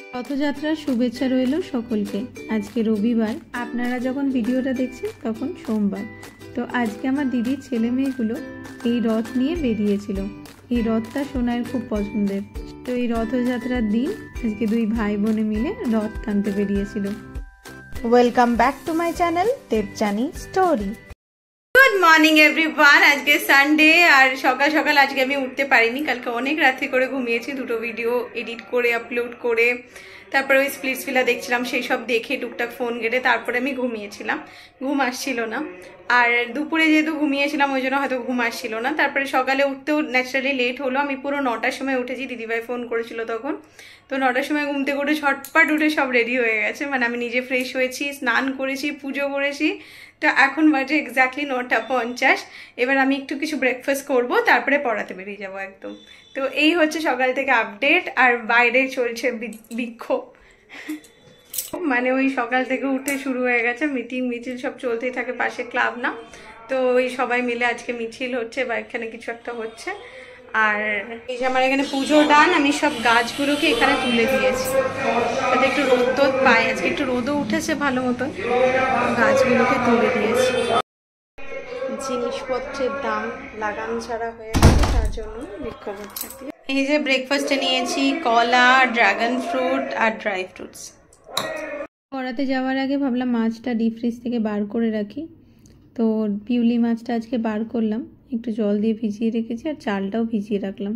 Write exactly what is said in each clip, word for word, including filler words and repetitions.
রথযাত্রার শুভেচ্ছা রইল সকলকে। আজকে রবিবার, আপনারা যখন ভিডিওটা দেখছেন তখন সোমবার। তো আজকে আমার দিদির ছেলে মেয়েগুলো এই রথ নিয়ে বেরিয়েছিল। এই রথটা সোনার খুব পছন্দের। তো এই রথযাত্রার দিন আজকে দুই ভাই বোনে মিলে রথ টানতে বেরিয়েছিল। Welcome back to my channel Debjani story. Good morning everyone. আজকে সানডে আর সকাল সকাল আজকে আমি উঠতে পারিনি। কালকে অনেক রাত্রি করে ঘুমিয়েছি, দুটো ভিডিও এডিট করে আপলোড করে তারপরে ওই স্প্লিটস ভিলা দেখছিলাম, সেই সব দেখে টুকটাক ফোন ঘেটে তারপরে আমি ঘুমিয়েছিলাম। ঘুম আসছিল না, আর দুপুরে যেহেতু ঘুমিয়েছিলাম ওই জন্য হয়তো ঘুম আসছিল না। তারপরে সকালে উঠতেও ন্যাচারালি লেট হলো। আমি পুরো নটার সময় উঠেছি, দিদিভাই ফোন করেছিল তখন। তো নটার সময় ঘুম থেকে উঠে ছটপট উঠে সব রেডি হয়ে গেছে, মানে আমি নিজে ফ্রেশ হয়েছি, স্নান করেছি, পুজো করেছি। তো এখন বাজে এক্স্যাক্টলি নটা পঞ্চাশ। এবার আমি একটু কিছু ব্রেকফাস্ট করব, তারপরে পড়াতে বেরিয়ে যাবো একদম। তো এই হচ্ছে সকাল থেকে আপডেট। আর বাইরে চলছে বিক্ষোভ, মানে ওই সকাল থেকে উঠে শুরু হয়ে গেছে মিটিং মিছিল সব চলতেই থাকে, পাশে ক্লাব না, তো ওই সবাই মিলে আজকে মিছিল হচ্ছে বা এখানে কিছু একটা হচ্ছে। আর এই যে আমার এখানে পুজো ডান, আমি সব গাছগুলোকে এখানে তুলে দিয়েছি যাতে একটু রোদ টোদ পাই। আজকে একটু রোদও উঠেছে ভালো মতন, গাছগুলোকে তুলে দিয়েছি। জিনিসপত্রের দাম লাগাম ছাড়া হয়ে গেছে, তার জন্য বিক্ষোভ হচ্ছে। এই যে ব্রেকফাস্টে নিয়েছি কলা, ড্রাগন ফ্রুট আর ড্রাই ফ্রুটস। পড়াতে যাওয়ার আগে ভাবলাম মাছটা ডিপ ফ্রিজ থেকে বার করে রাখি। তো পিউলি মাছটা আজকে বার করলাম, একটু জল দিয়ে ভিজিয়ে রেখেছি, আর চালটাও ভিজিয়ে রাখলাম।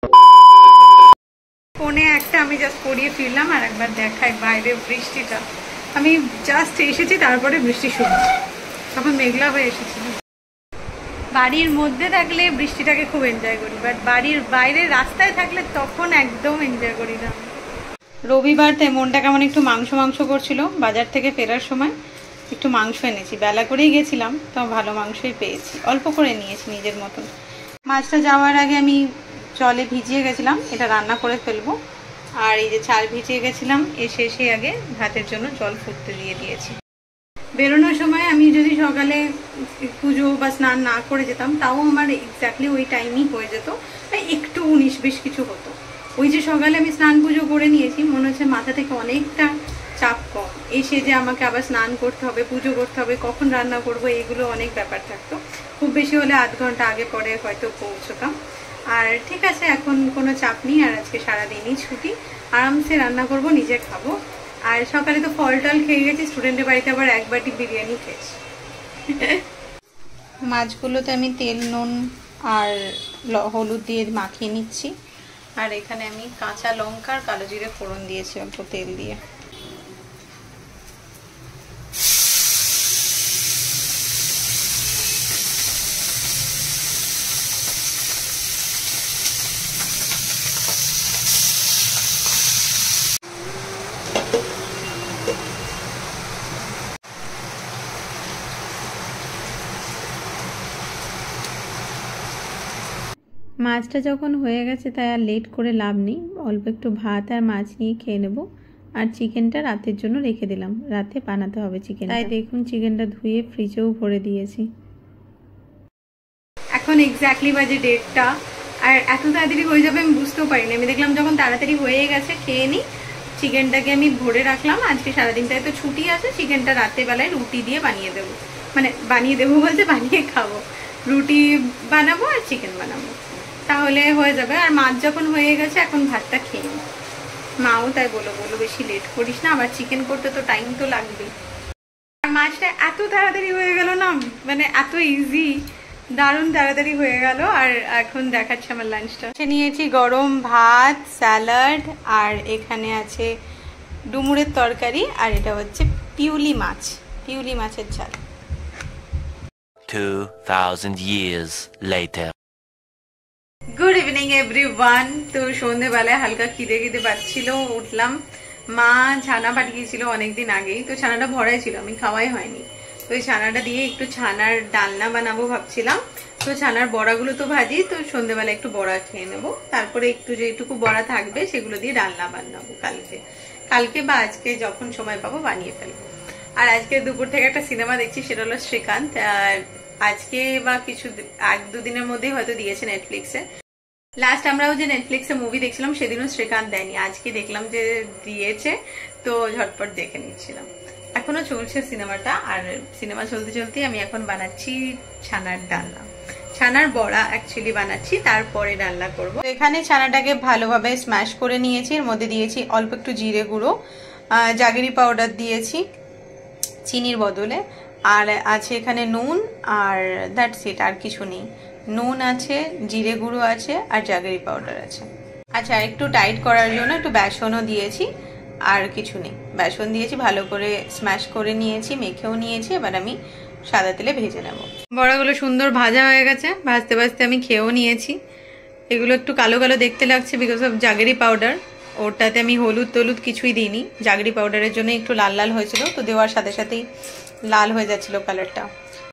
ফোনে একটা আমি জাস্ট পড়িয়ে ফিরলাম, আর একবার দেখাই বাইরে বৃষ্টিটা। আমি জাস্ট এসেছি, তারপরে বৃষ্টি শুরু, তখন মেঘলা হয়ে এসেছিল। বাড়ির মধ্যে থাকলে বৃষ্টিটাকে খুব এনজয় করি, বাট বাড়ির বাইরে রাস্তায় থাকলে তখন একদম এনজয় করি না। রবিবার তাই মনটা কেমন একটু মাংস মাংস করছিল। বাজার থেকে ফেরার সময় একটু মাংস এনেছি, বেলা করেই গেছিলাম, তো ভালো মাংসই পেয়েছি, অল্প করে নিয়েছি নিজের মতন। মাছটা যাওয়ার আগে আমি জলে ভিজিয়ে গেছিলাম, এটা রান্না করে ফেলবো। আর এই যে চাল ভিজিয়ে গেছিলাম, এসে এসে আগে ভাতের জন্য জল ফুটতে দিয়ে দিয়েছি। বেরোনোর সময় আমি যদি সকালে পুজো বা স্নান না করে যেতাম, তাও আমার এক্স্যাক্টলি ওই টাইমই হয়ে যেত, একটু উনিশ বিশ কিছু হতো। ওই যে সকালে আমি স্নান পুজো করে নিয়েছি, মনে হচ্ছে মাথা থেকে অনেকটা চাপ কম। এসে যে আমাকে আবার স্নান করতে হবে, পুজো করতে হবে, কখন রান্না করব, এগুলো অনেক ব্যাপার থাকতো। খুব বেশি হলে আধ ঘন্টা আগে পরে হয়তো পৌঁছতাম। আর ঠিক আছে, এখন কোনো চাপ নেই। আর আজকে সারাদিনই ছুটি, আরামসে রান্না করব, নিজে খাবো। আর সকালে তো ফল টল খেয়ে গেছি, স্টুডেন্টের বাড়িতে আবার এক বাটি বিরিয়ানি খেয়েছি। মাছগুলোতে আমি তেল নুন আর হলুদ দিয়ে মাখিয়ে নিচ্ছি। আর এখানে আমি কাঁচা লঙ্কা আর কালো জিরে ফোড়ন দিয়েছি অল্প তেল দিয়ে। মাছটা যখন হয়ে গেছে তাই আর লেট করে লাভ নেই, অল্প একটু ভাত আর মাছ নিয়ে খেয়ে নেব। আর চিকেনটা রাতের জন্য রেখে দিলাম, রাতে বানাতে হবে চিকেন। তাই দেখুন চিকেনটা ধুয়ে ফ্রিজেও ভরে দিয়েছি। এখন এক্স্যাক্টলি বাজে দেড়টা, আর এত তাড়াতাড়ি হয়ে যাবে আমি বুঝতেও পারিনি। আমি দেখলাম যখন তাড়াতাড়ি হয়ে গেছে খেয়ে নিই। চিকেনটাকে আমি ভরে রাখলাম, আজকে সারাদিনটায় তো ছুটি আছে। চিকেনটা রাত্রেবেলায় রুটি দিয়ে বানিয়ে দেবো, মানে বানিয়ে দেবো বলতে বানিয়ে খাবো। রুটি বানাবো আর চিকেন বানাবো, তাহলে হয়ে যাবে। আর মাছ যখন হয়ে গেছে এখন ভাতটা খেয়ে নিই। মাও তাই বলো বলো বেশি লেট করিস না, আবার চিকেন করতে তো টাইম তো লাগবে। আর মাছটা এত তাড়াতাড়ি হয়ে গেল না, মানে এত ইজি, দারুণ তাড়াতাড়ি হয়ে গেল। আর এখন দেখাচ্ছি আমার লাঞ্চটা। নিয়েছি গরম ভাত, স্যালাড, আর এখানে আছে ডুমুরের তরকারি, আর এটা হচ্ছে পিউলি মাছ, পিউলি মাছের ঝাল। two thousand years later. Good evening everyone. তো সন্ধ্যেবেলায় হালকা খিদে খিদে পাচ্ছিল, উঠলাম। মা ছানা পাঠিয়েছিল অনেকদিন আগেই, তো ছানাটা ভরাই ছিল, আমি খাওয়াই হয়নি। তো এই ছানাটা দিয়ে একটু ছানার ডালনা বানাবো ভাবছিলাম। তো ছানার বড়াগুলো তো ভাজি, তো সন্ধ্যেবেলা একটু বড়া খেয়ে নেবো, তারপরে একটু যেটুকু বড়া থাকবে সেগুলো দিয়ে ডালনা বানাবো কালকে কালকে বা আজকে যখন সময় পাবো বানিয়ে ফেলবো। আর আজকে দুপুর থেকে একটা সিনেমা দেখছি, সেটা হলো শ্রীকান্ত। আজকে বা কিছু এক দুদিনের মধ্যেই হয়তো দিয়েছে নেটফ্লিক্সে। লাস্ট আমরাও যে নেটফ্লিক্সে মুভি দেখছিলাম সেদিনও শ্রীকান্ত দেয়নি, আজকে দেখলাম যে দিয়েছে, তো ঝটপট দেখে নিচ্ছিলাম। এখনো চলছে সিনেমাটা, আর সিনেমা চলতে চলতে আমি এখন বানাচ্ছি ছানার ডালনা, ছানার বড়া অ্যাকচুয়ালি বানাচ্ছি, তারপরে ডালনা করব। এখানে ছানাটাকে ভালোভাবে স্ম্যাশ করে নিয়েছি, এর মধ্যে দিয়েছি অল্প একটু জিরে গুঁড়ো, জাগেরি পাউডার দিয়েছি চিনির বদলে, আর আছে এখানে নুন, আর দ্যাটস ইট, আর কিছু নেই। নুন আছে, জিরে গুঁড়ো আছে, আর জাগেরি পাউডার আছে। আচ্ছা, একটু টাইট করার জন্য একটু বেসনও দিয়েছি, আর কিছু নেই। বেসন দিয়েছি, ভালো করে স্ম্যাশ করে নিয়েছি, মেখেও নিয়েছি। এবার আমি সাদা তেলে ভেজে নেব। বড়াগুলো সুন্দর ভাজা হয়ে গেছে, ভাজতে ভাজতে আমি খেয়েও নিয়েছি। এগুলো একটু কালো কালো দেখতে লাগছে বিকজ অফ জাগেরি পাউডার, ওটাতে আমি হলুদ টলুদ কিছুই দিইনি, জাগেরি পাউডারের জন্য একটু লাল লাল হয়েছিল, তো দেওয়ার সাথে সাথেই লাল হয়ে যাচ্ছিল কালারটা।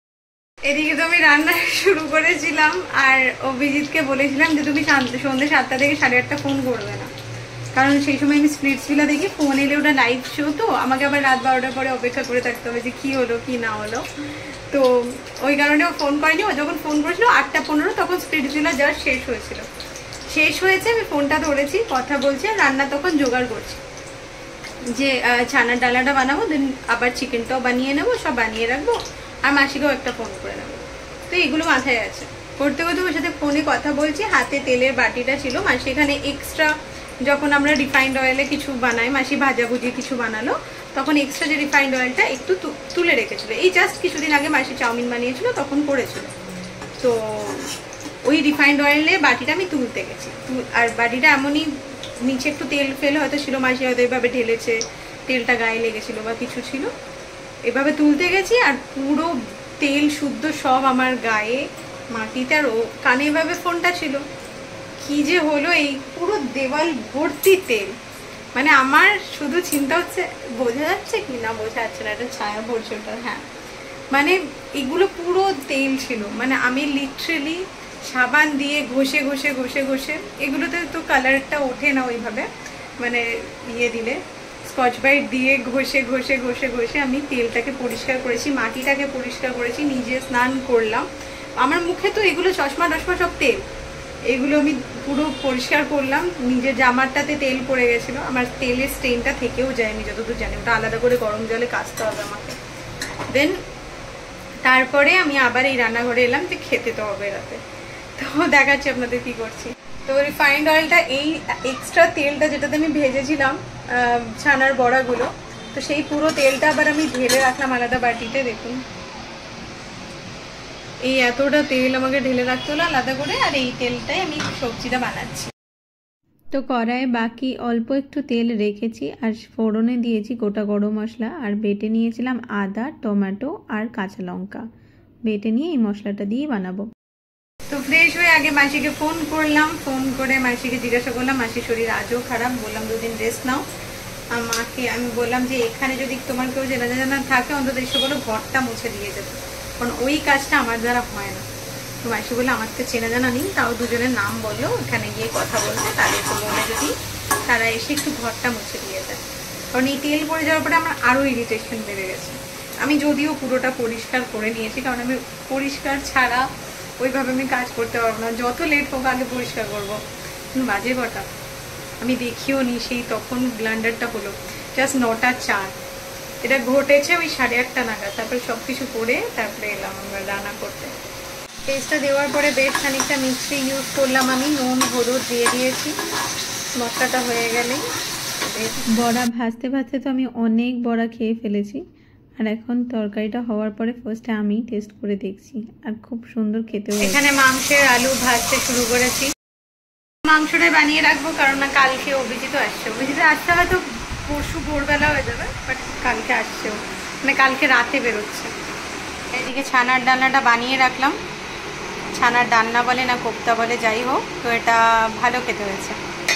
এদিকে তো আমি রান্না শুরু করেছিলাম, আর অভিজিৎকে বলেছিলাম যে তুমি সন্ধ্যে সাতটা থেকে সাড়ে আটটা ফোন করবে না, কারণ সেই সময় আমি স্প্লিটসভিলা দেখি, ফোন এলে ওটা লাইভ শো, তো আমাকে আবার রাত বারোটার পরে অপেক্ষা করে থাকতে হবে যে কি হলো কি না হলো, তো ওই কারণে ও ফোন করেনি। ও যখন ফোন করেছিল আটটা পনেরো, তখন স্প্লিটসভিলা জাস্ট শেষ হয়েছিল, শেষ হয়েছে, আমি ফোনটা ধরেছি, কথা বলছি, আর রান্না তখন জোগাড় করছি যে ছানার ডালাটা বানাবো, দেন আবার চিকেনটাও বানিয়ে নেবো, সব বানিয়ে রাখবো, আর মাসিকেও একটা ফোন করে নেবো। তো এগুলো মাথায় আছে, করতে করতে ওর সাথে ফোনে কথা বলছি, হাতে তেলের বাটিটা ছিল, মাসি এখানে এক্সট্রা যখন আমরা রিফাইন্ড অয়েলে কিছু বানাই, মাসি ভাজাভুজি কিছু বানালো, তখন এক্সট্রা যে রিফাইন্ড অয়েলটা একটু তুলে রেখেছিল, এই জাস্ট কিছুদিন আগে মাসি চাউমিন বানিয়েছিল তখন করেছিল, তো ওই রিফাইন্ড অয়েলে বাটিটা আমি তুলতে গেছি, আর বাটিটা এমনই নিচে একটু তেল ফেল হয়তো ছিল, মাসি হয়তো এইভাবে ঢেলেছে, তেলটা গায়ে লেগেছিল বা কিছু ছিল, এভাবে তুলতে গেছি, আর পুরো তেল শুদ্ধ সব আমার গায়ে মাটিতে, আর ও কানে এভাবে ফোনটা ছিল, কি যে হলো, এই পুরো দেওয়াল ভর্তি তেল। মানে আমার শুধু চিন্তা হচ্ছে বোঝা যাচ্ছে কি না বোঝা যাচ্ছে না, একটা ছায়া পড়ছে ওটা, হ্যাঁ, মানে এগুলো পুরো তেল ছিল, মানে আমি লিটারেলি সাবান দিয়ে ঘষে ঘষে ঘষে ঘষে, এগুলোতে তো কালারটা ওঠে না ওইভাবে, মানে ইয়ে দিলে স্কচ ব্রাইট দিয়ে ঘষে ঘষে ঘষে ঘষে আমি তেলটাকে পরিষ্কার করেছি, মাটিটাকে পরিষ্কার করেছি, নিজে স্নান করলাম, আমার মুখে তো এগুলো চশমা টশমা সব তেল, এগুলো আমি পুরো পরিষ্কার করলাম, নিজের জামারটাতে তেল পড়ে গেছিলো, আমার তেলের স্টেনটা থেকেও যায়, আমি যতদূর জানি ওটা আলাদা করে গরম জলে কাচতে হবে আমাকে। দেন তারপরে আমি আবার এই রান্নাঘরে এলাম যে খেতে তো হবে রাতে, তো দেখাচ্ছি আপনাদের কি করছি। তো রিফাইন্ড অয়েলটা, এই এক্সট্রা তেলটা যেটাতে আমি ভেজেছিলাম ছানার বড়াগুলো, তো সেই পুরো তেলটা আবার আমি ঢেলে রাখলাম আলাদা বাটিতে। দেখুন এই এতটা তেল আমাকে ঢেলে রাখতে হলো আলাদা করে, আর এই তেলটাই আমি সবজিটা বানাচ্ছি। তো কড়াইয়ে বাকি অল্প একটু তেল রেখেছি, আর ফোড়নে দিয়েছি গোটা গরম মশলা, আর বেটে নিয়েছিলাম আদা, টমেটো আর কাঁচা লঙ্কা, বেটে নিয়ে এই মশলাটা দিয়ে বানাবো। তো ফ্রেশ হয়ে আগে মাসিকে ফোন করলাম, ফোন করে মাসিকে জিজ্ঞাসা করলাম মাসির শরীর আজও খারাপ, বললাম দুদিন রেস্ট নাও। মাকে আমি বললাম যে এখানে যদি তোমার কেউ চেনা জানা থাকে অন্তত এসে বলো ঘরটা মুছে দিয়ে যেত, কারণ ওই কাজটা আমার দ্বারা হয় না। তো মাসি বললো আমার তো চেনা জানা নেই, তাও দুজনের নাম বললো, ওখানে গিয়ে কথা বলতে, তাদের তো মনে যদি তারা এসে একটু ঘরটা মুছে দিয়ে যায়, কারণ এই তেল পড়ে যাওয়ার পরে আমার আরও ইরিটেশন বেড়ে গেছে। আমি যদিও পুরোটা পরিষ্কার করে নিয়েছি, কারণ আমি পরিষ্কার ছাড়া ওইভাবে আমি কাজ করতে পারবো না, যত লেট হোক আগে পরিষ্কার করবো। বাজে কটা আমি দেখিও নি, সেই তখন ব্লান্ডারটা হলো জাস্ট নটা চার, এটা ঘটেছে ওই সাড়ে আটটা নাগাদ, তারপরে সব কিছু করে তারপরে এলাম আমরা রান্না করতে। পেস্টটা দেওয়ার পরে বেশ খানিকটা মিক্সি ইউজ করলাম, আমি নুন হলুদ দিয়ে দিয়েছি, মশলাটা হয়ে গেলেই বড়া ভাজতে ভাজতে তো আমি অনেক বড়া খেয়ে ফেলেছি, আর এখন তরকারিটা হওয়ার পরে ফার্স্টে আমি টেস্ট করে দেখছি, আর খুব সুন্দর খেতে হয়েছে। এখানে মাংসের আলু ভাজতে শুরু করেছি, মাংসটাই বানিয়ে রাখবো, কারণ না কালকে অভিজিৎ আসছে, অভিজিৎ আসতে হয়তো পরশু ভোরবেলা হয়ে যাবে, বাট কালকে আসছেও, মানে কালকে রাতে বেরোচ্ছে। এদিকে ছানার ডালনাটা বানিয়ে রাখলাম, ছানার ডালনা বলে না কোপ্তা বলে যাই হোক, তো এটা ভালো খেতে হয়েছে।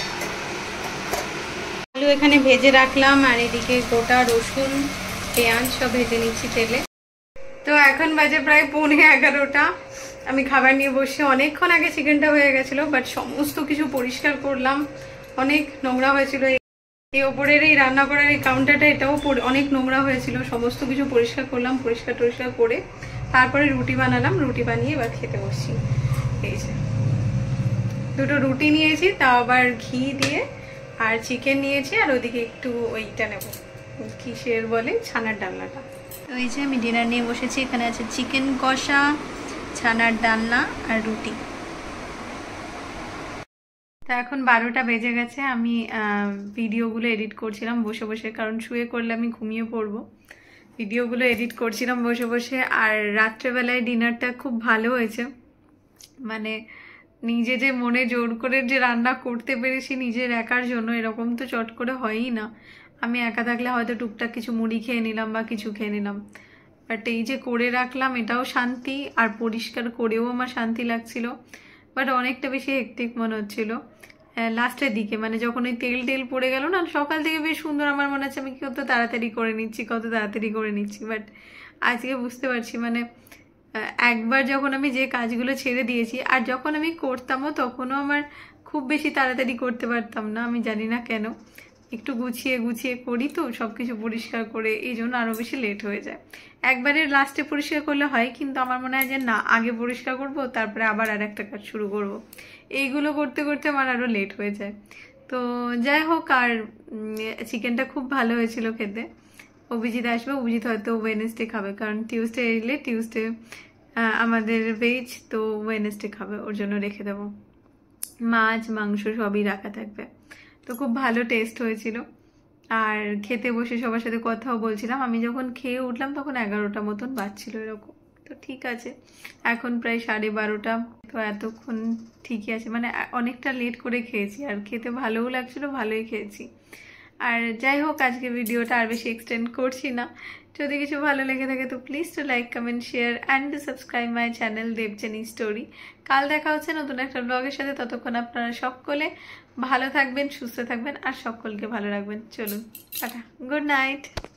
আলু এখানে ভেজে রাখলাম, আর এদিকে গোটা রসুন পেঁয়াজ সব ভেজে নিচ্ছি তেলে। তো এখন বাজে প্রায় পৌনে এগারোটা, আমি খাবার নিয়ে বসে, অনেকক্ষণ আগে চিকেনটা হয়ে গেছিল, বাট সমস্ত কিছু পরিষ্কার করলাম, অনেক নোংরা হয়েছিল, এই ওপরের এই রান্না করার এই কাউন্টারটা এটাও অনেক নোংরা হয়েছিল, সমস্ত কিছু পরিষ্কার করলাম, পরিষ্কার টরিষ্কার করে তারপরে রুটি বানালাম, রুটি বানিয়ে এবার খেতে বসছি। এই যে দুটো রুটি নিয়েছি, তাও আবার ঘি দিয়ে, আর চিকেন নিয়েছি, আর ওদিকে একটু ওইটা নেব, কিসের বলে, ছানার ডালনাটা। তো এই যে আমি ডিনার নিয়ে বসেছি, এখানে আছে চিকেন কষা, ছানার ডালনা আর রুটি। তা এখন বারোটা বেজে গেছে, আমি ভিডিওগুলো এডিট করছিলাম বসে বসে, কারণ শুয়ে করলে আমি ঘুমিয়ে পড়বো। ভিডিওগুলো এডিট করছিলাম বসে বসে। আর রাত্রেবেলায় ডিনারটা খুব ভালো হয়েছে, মানে নিজে যে মনে জোর করে যে রান্না করতে পেরেছি নিজের একার জন্য, এরকম তো চট করে হয়ই না। আমি একা থাকলে হয়তো টুকটাক কিছু মুড়ি খেয়ে নিলাম বা কিছু খেয়ে নিলাম, বাট এই যে করে রাখলাম এটাও শান্তি, আর পরিষ্কার করেও আমার শান্তি লাগছিল। বাট অনেকটা বেশি হেক্টিক মনে হচ্ছিল লাস্টের দিকে, মানে যখন ওই তেল টেল পড়ে গেল না, সকাল থেকে বেশ সুন্দর আমার মনে হচ্ছে আমি কত তাড়াতাড়ি করে নিচ্ছি কত তাড়াতাড়ি করে নিচ্ছি বাট আজকে বুঝতে পারছি মানে একবার যখন আমি যে কাজগুলো ছেড়ে দিয়েছি, আর যখন আমি করতামও তখনও আমার খুব বেশি তাড়াতাড়ি করতে পারতাম না, আমি জানি না কেন। একটু গুছিয়ে গুছিয়ে করি তো সব কিছু পরিষ্কার করে, এই জন্য আরও বেশি লেট হয়ে যায়। একবারে লাস্টে পরিষ্কার করলে হয়, কিন্তু আমার মনে হয় যে না, আগে পরিষ্কার করব তারপরে আবার আর একটা কাজ শুরু করব, এইগুলো করতে করতে আমার আরও লেট হয়ে যায়। তো যাই হোক, আর চিকেনটা খুব ভালো হয়েছিল খেতে। অভিজিৎ আসবে, অভিজিৎ হয়তো ওয়েডনেসডে খাবে, কারণ টিউসডে এলে টিউসডে আমাদের ভেজ, তো ওয়েডনেসডে খাবে, ওর জন্য রেখে দেবো। মাছ মাংস সবই রাখা থাকবে। তো খুব ভালো টেস্ট হয়েছিল। আর খেতে বসে সবার সাথে কথাও বলছিলাম। আমি যখন খেয়ে উঠলাম তখন এগারোটা মতন বাজছিল এরকম। তো ঠিক আছে, এখন প্রায় সাড়ে বারোটা, তো এতক্ষণ ঠিকই আছে, মানে অনেকটা লেট করে খেয়েছি, আর খেতে ভালোও লাগছিল, ভালোই খেয়েছি। আর যাই হোক, আজকে ভিডিওটা আর বেশি এক্সটেন্ড করছি না। যদি কিছু ভালো লেগে থাকে তো please to like comment share and subscribe my channel Debjani story. কাল দেখা হচ্ছে নতুন একটা ব্লগের সাথে, ততক্ষণ আপনারা সকলে ভালো থাকবেন, সুস্থ থাকবেন, আর সকলকে ভালো রাখবেন। চলুন টাটা, গুড নাইট।